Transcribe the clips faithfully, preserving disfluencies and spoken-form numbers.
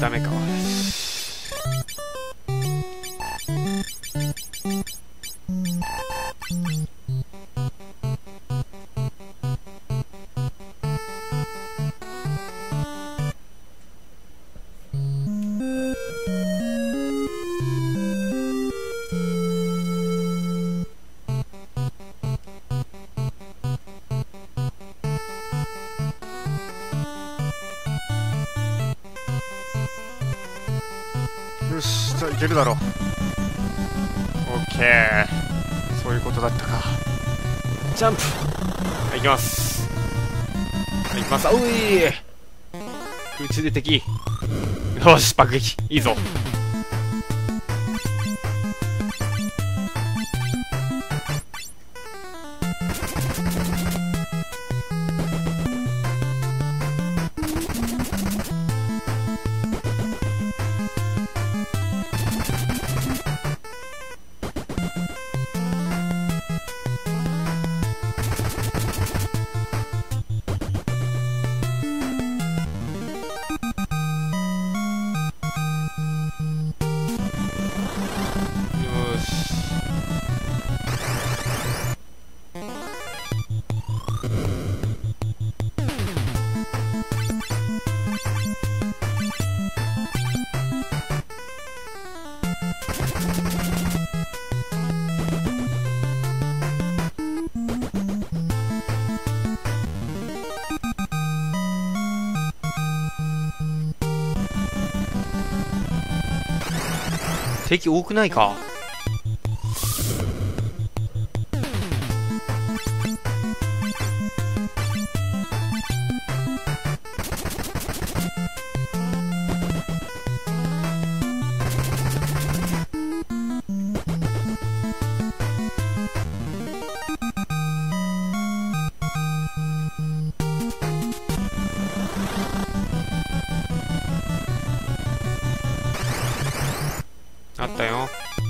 ダメか。よし、じゃあいけるだろう。オッケー、そういうことだったか。ジャンプ、はい、いきます。はい、いきます。おい、空中で敵。よし、爆撃いいぞ。敵多くないか。あったよ。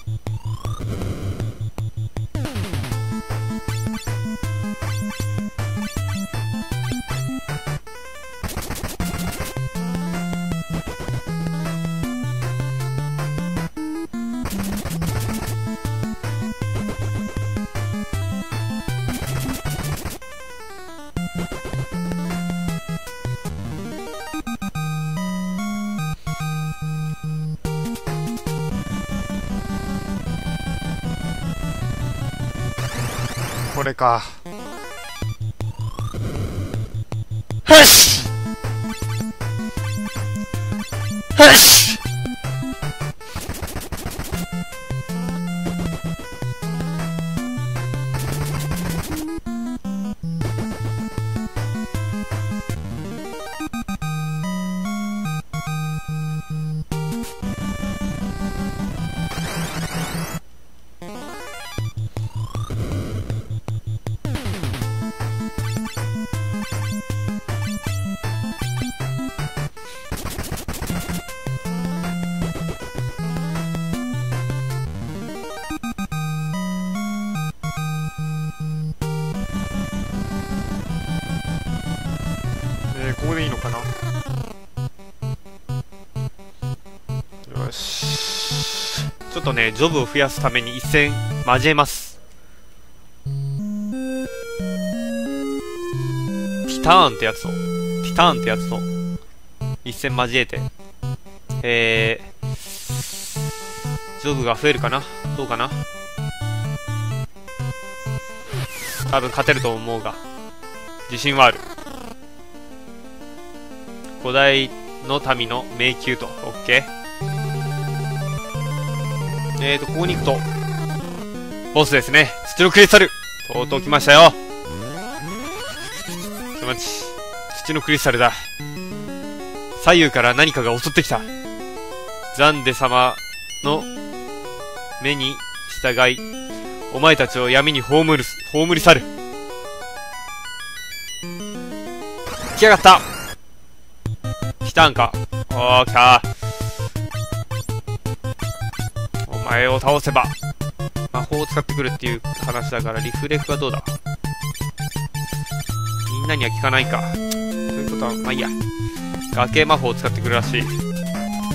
これか。よしよし、えー、ここでいいのかな。よし、ちょっとねジョブを増やすために一戦交えます。ティターンってやつとティターンってやつと一戦交えて、えー、ジョブが増えるかな、どうかな。多分勝てると思うが自信はある。古代の民の迷宮と、オッケー。えーと、ここに行くと、ボスですね。土のクリスタル。とうとう来ましたよ。ちょっと待ち。土のクリスタルだ。左右から何かが襲ってきた。ザンデ様の目に従い、お前たちを闇に葬る、葬り去る。来やがった。来たんか。おー、来た。お前を倒せば魔法を使ってくるっていう話だから、リフレクはどうだ。みんなには効かないか。そういうことはまあいいや。崖魔法を使ってくるらしい。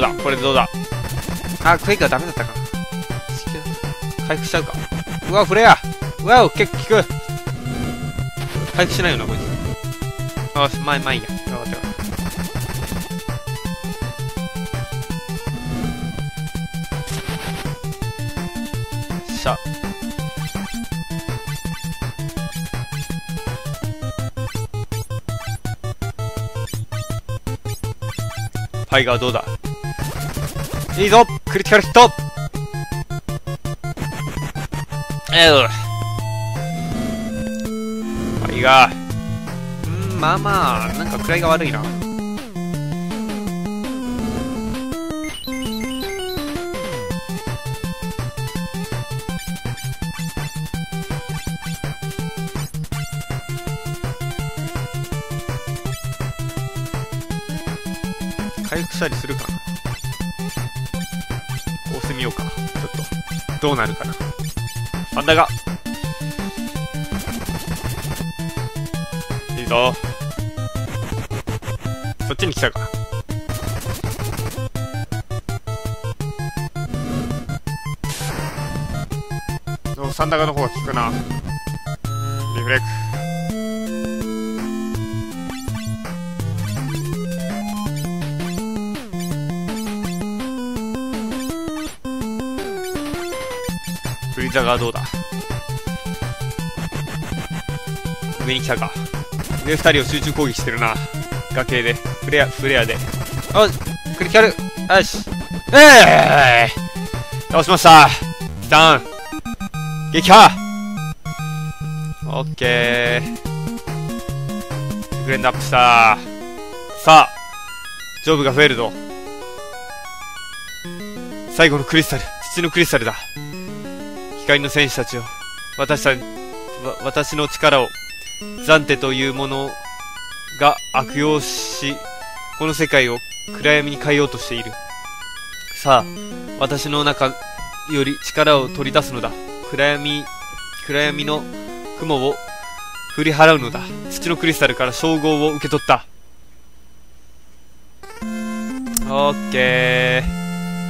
だこれでどうだ。あ、クエイクはダメだったか。回復しちゃうか。うわ、フレア。うわ、結構効く。回復しないよな、こいつ。あ、まあ、まあいいや。頑張ってよ。しゃ。パイガーどうだ。いいぞクリティカルヒット。えうパイガー。うん、まあまあ、なんか位が悪いな。回復したりするかな。こうしてみようか。ちょっとどうなるかな。パンダがいいぞ。そっちに来たか。お、サンダガの方が効くな。リフレクフリーザがどうだ。上に来たか。上二人を集中攻撃してるな。崖でフレアフレアで。あ、クリティカル。よし、ええー、倒しました。一旦撃破。オッケー、グレンドアップした。さあジョブが増えるぞ。最後のクリスタル、土のクリスタルだ。光の戦士たちを、私た、私の力を、ザンテというものが悪用し、この世界を暗闇に変えようとしている。さあ、私の中より力を取り出すのだ。暗闇、暗闇の雲を振り払うのだ。土のクリスタルから称号を受け取った。オッケー。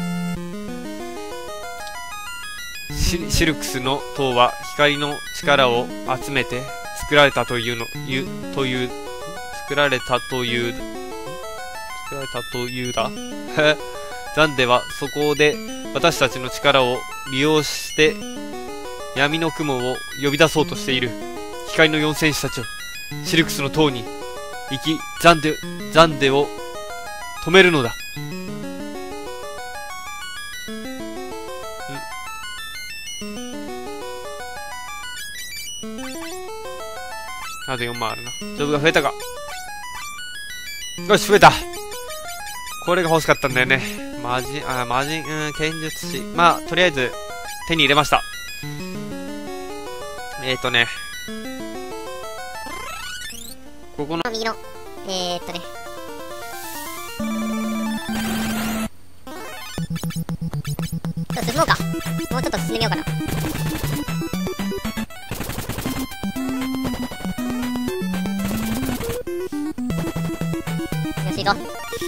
シ, シルクスの塔は光の力を集めて作られたというの、いうという作られたという作られたというだ。ザンデはそこで私たちの力を利用して闇の雲を呼び出そうとしている。光の四戦士たちをシルクスの塔に行き、ザンデザンデを止めるのだ。あとよんまんあるな。ジョブが増えたか。よし、増えた。これが欲しかったんだよね。マジ、あ、マジ、うん、剣術師。まあ、とりあえず、手に入れました。えーとね。ここの、 右の、えーっとね。ちょっと進もうか。もうちょっと進んでみようかな。よし、行こう。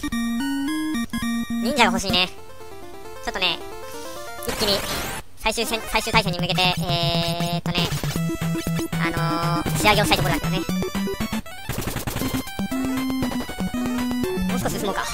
忍者が欲しいね。ちょっとね、一気に最終戦、最終対戦に向けて、えーっとね、あのー、仕上げをしたいところだけどね。もう少し進もうか。